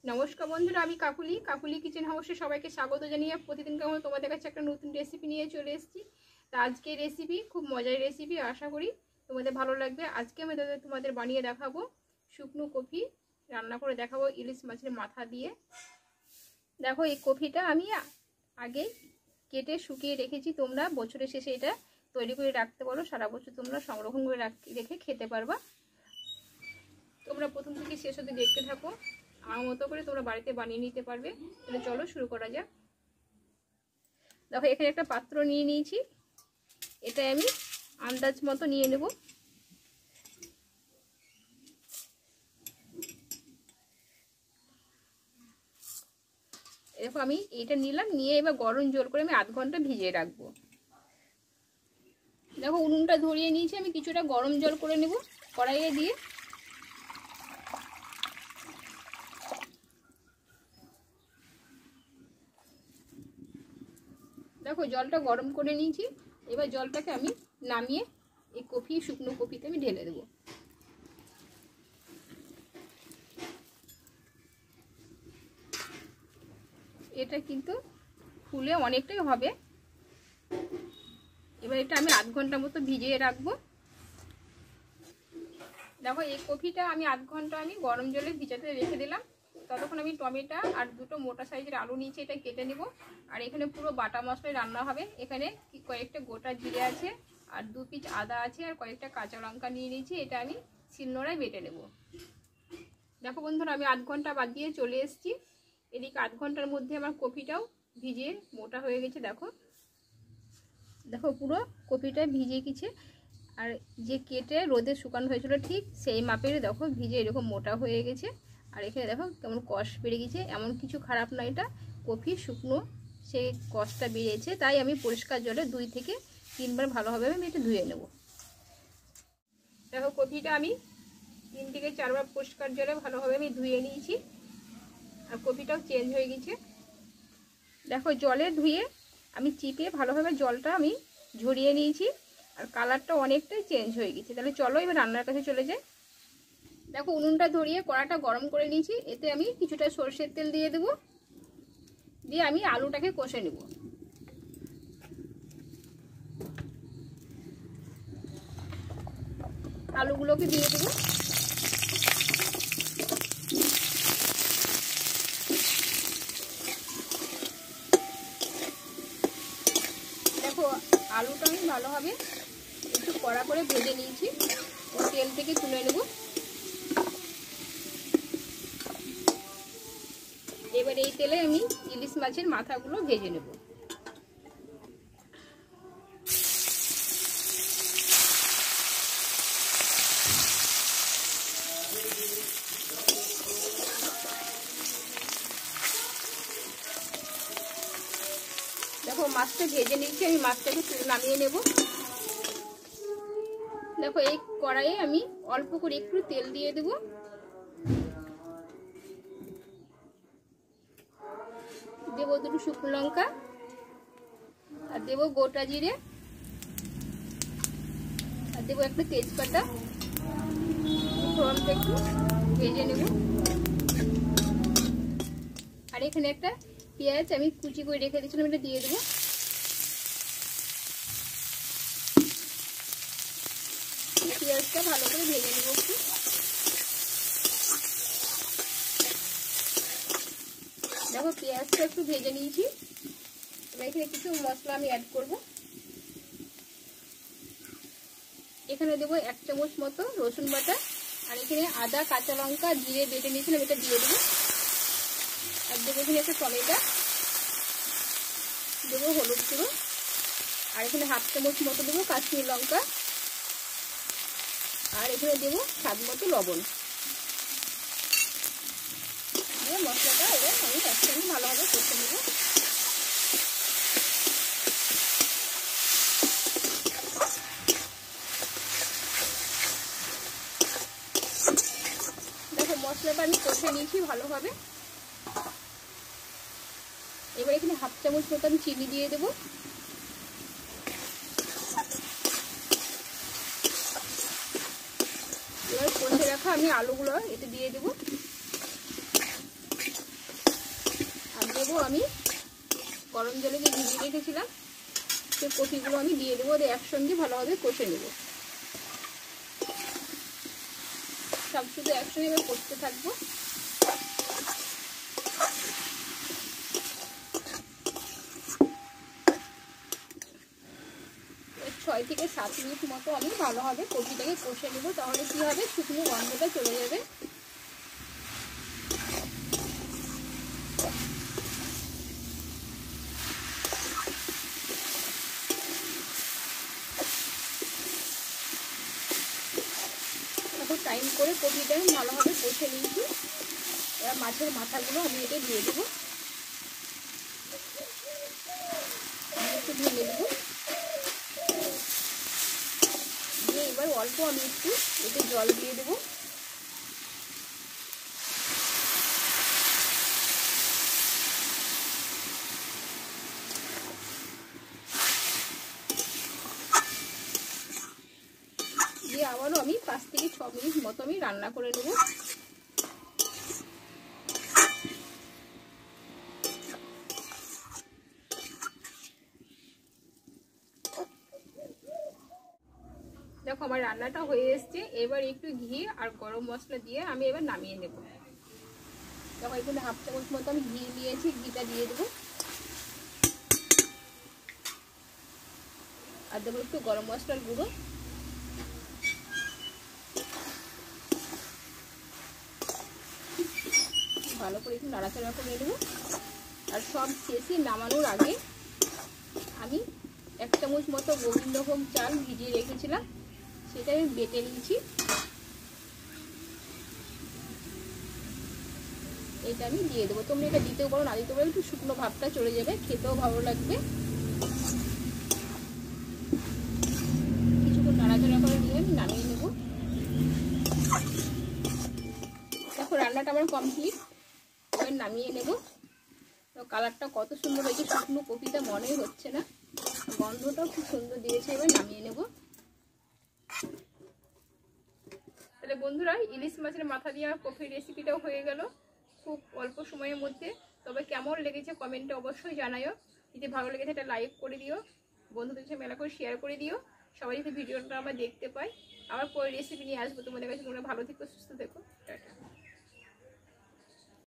নমস্কার বন্ধুরা, আমি কাকুলি কিচেন হাউসে সবাইকে স্বাগত জানিয়ে প্রতিদিনকার মতো তোমাদের কাছে একটা নতুন রেসিপি নিয়ে চলে এসেছি। তা আজকে রেসিপি খুব মজার রেসিপি, আশা করি তোমাদের ভালো লাগবে। আজকে আমি তোমাদের বানিয়ে দেখাবো শুকনো কফি, রান্না করে দেখাবো ইলিশ মাছের মাথা দিয়ে। দেখো, এই কফিটা আমি আগে কেটে শুকিয়ে রেখেছি। তোমরা বছরের শেষে এটা তৈরি করে রাখতে পারো, সারা বছর তোমরা সংরক্ষণ করে রেখে খেতে পারবা। তোমরা প্রথম থেকে শেষ অবধি দেখতে থাকো, আমার মতো করে তোমরা বাড়িতে বানিয়ে নিতে পারবে। তাহলে চলো শুরু করা যাক। দেখো, এখানে একটা পাত্র নিয়ে নিয়েছি, এটা আমি আন্দাজ মতো নিয়ে নেব। দেখো, আমি এটা নিলাম, নিয়ে এবার গরম জল করে আমি আধ ঘন্টা ভিজিয়ে রাখবো। দেখো, উনুনটা ধরিয়ে নিয়েছি, আমি কিছুটা গরম জল করে নেব কড়াইয়ে দিয়ে। দেখো, জলটা গরম করে নিয়েছি, এবার জলটাকে আমি নামিয়ে এই শুকনো কফিতে আমি ঢেলে দেবো। এটা কিন্তু ফুলে অনেকটাই হবে। এবার এটা আমি আধ ঘন্টা মতো ভিজিয়ে রাখবো। দেখো, এই কফিটা আমি আধ ঘন্টা আমি গরম জলে ভিজাতে রেখে দিলাম। ততক্ষণ আমি টমেটো আর দুটো মোটা সাইজের আলু নিয়েছি, এটা কেটে নিব। আর এখানে পুরো বাটা মশলায় রান্না হবে। এখানে কয়েকটা গোটা জিরে আছে, আর 2 পিস আদা আছে, আর কয়েকটা কাঁচা লঙ্কা নিয়ে নিয়েছি, এটা আমি শিলনোড়ায় বেটে নেব। দেখো বন্ধুরা, আমি আধ ঘন্টা বাদ দিয়ে চলে এসেছি। এদিকে আধ ঘন্টার মধ্যে আমার কফিটাও ভিজে মোটা হয়ে গেছে। দেখো দেখো পুরো কফিটা ভিজে গেছে, আর যে কেটে রোদে শুকানো হয়েছিল ঠিক সেই মাপের দেখো ভিজে এরকম মোটা হয়ে গেছে। আর এখানে দেখো কেমন কষ বেড়ে গেছে। এমন কিছু খারাপ না, এটা কফি শুকনো, সেই কষটা বেরিয়েছে। তাই আমি পরিষ্কার জলে 2 থেকে 3 বার ভালোভাবে আমি এটা ধুয়ে নেব। দেখো, কফিটা আমি 3 থেকে 4 বার পরিষ্কার জলে ভালোভাবে আমি ধুয়ে নিয়েছি, আর কফিটাও চেঞ্জ হয়ে গেছে। দেখো, জলে ধুয়ে আমি চিপে ভালোভাবে জলটা আমি ঝরিয়ে নিয়েছি, আর কালারটা অনেকটাই চেঞ্জ হয়ে গেছে। তাহলে চলো এবার রান্নার কাছে চলে যাই। দেখো, উনুনটা ধরিয়ে কড়াটা গরম করে নিয়েছি, এতে আমি কিছুটা সরষের তেল দিয়ে দেবো, দিয়ে আমি আলুটাকে কষে নেব। আলুগুলোকে দিয়ে দেবো। দেখো, আলুটা আমি ভালোভাবে একটু কড়া করে ভেজে নিয়েছি, তেল থেকে তুলে নেব। এবার এই তেলে আমি ইলিশ মাছের মাথাগুলো ভেজে নেব। দেখো, মাছটা ভেজে নিয়েছি, আমি মাছটাকে নামিয়ে নেব। দেখো, এই কড়াইয়ে আমি অল্প করে একটু তেল দিয়ে দেব। দেবো 2 শুকনো লঙ্কা, আর দেবো গোটা জিরে, আর দেবো একটা তেজপাতা। ফোড়নটা একটু ভেজে নেব। আর এখানে একটা পেঁয়াজ আমি কুচি করে রেখে দিয়েছিলাম, এটা দিয়ে দেবো। পেঁয়াজটা ভালো করে ভেজে নেব একটু। দেখো, পেঁয়াজটা একটু ভেজে নিয়েছি। এবার এখানে কিছু মশলা আমি অ্যাড করব। এখানে দেবো 1 চামচ মতো রসুন বাটা, আর এখানে আদা, কাঁচা লঙ্কা, জিরে বেটে নিয়েছিলাম, এটা দিয়ে দেবো। আর দেবো এখানে একটা টমেটো, দেবো হলুদ গুঁড়ো, আর এখানে 1/2 চামচ মতো দেবো কাশ্মীর লঙ্কা, আর এখানে দেবো স্বাদ মতো লবণ। দিয়ে মশলাটা এবার আমি একসঙ্গে ভালোভাবে কষে নেব। দেখো, মশলাটা আমি কষে নিয়েছি ভালোভাবে। এবার এখানে 1/2 চামচ মতো আমি চিনি দিয়ে দেবো। এবার কষে রাখা আমি আলুগুলো এতে দিয়ে দেবো। আমি গরম জলে যে ভিজিয়ে রেখেছিলাম সেই কপিগুলো আমি দিয়ে দেবো, একসঙ্গে ভালোভাবে কষে নেব। সব শুধু একসঙ্গে এবার কষতে থাকবো। 6 থেকে 7 মিনিট মতো আমি ভালোভাবে কপিটাকে কষে নেব। তাহলে কি হবে, শুকনো গন্ধটা চলে যাবে। এখন টাইম করে কপিটা আমি ভালোভাবে কষে নিয়েছি। এবার মাছের মাথাগুলো আমি এটা দিয়ে দেবো, একটু ভেঙে দেবো। দিয়ে এবার অল্প আমি একটু এতে জল দিয়ে দেবো। দিয়ে আবারও আমি 5 থেকে 6 মিনিট মতো আমি রান্না করে নেব। দেখো আমার রান্নাটা হয়ে এসছে। এবার একটু ঘি আর গরম মশলা দিয়ে আমি এবার নামিয়ে নেব। দেখো এখানে 1/2 চামচ মতো আমি ঘি নিয়েছি, ঘিটা দিয়ে দেবো। আর দেবো একটু গরম মশলার গুঁড়ো। ভালো করে একটু নাড়াচাড়া করে নেব। আর সব শেষে নামানোর আগে আমি 1 চামচ মতো গোবিন্দভোগ চাল ভিজিয়ে রেখেছিলাম, সেটা আমি বেটে নিয়েছি। এটা আমি দিয়ে দেবো। তোমরা এটা দিতেও পারো, না দিতেও পারো, একটু শুকনো ভাবটা চলে যাবে, খেতেও ভালো লাগবে। কিছুক্ষণ নাড়াচাড়া করে নিয়ে আমি নামিয়ে নেব। দেখো রান্নাটা আমার কমপ্লিট, এবার নামিয়ে নেব। তো কালারটা কত সুন্দর হয়েছে, শুকনো কপিটা মনেই হচ্ছে না, গন্ধটাও খুব সুন্দর দিয়েছে। এবার নামিয়ে নেব। তাহলে বন্ধুরা, ইলিশ মাছের মাথা দিয়ে কপির রেসিপিটাও হয়ে গেল খুব অল্প সময়ের মধ্যে। তবে কেমন লেগেছে কমেন্টে অবশ্যই জানাও। যদি ভালো লেগেছে এটা লাইক করে দিও, বন্ধুদের সাথে মেলা করে শেয়ার করে দিও, সবাই যদি ভিডিওটা আমরা দেখতে পাই। আবার পরে রেসিপি নিয়ে আসবো তোমাদের কাছে। তোমরা ভালো থেকো, সুস্থ থেকো, টাটা।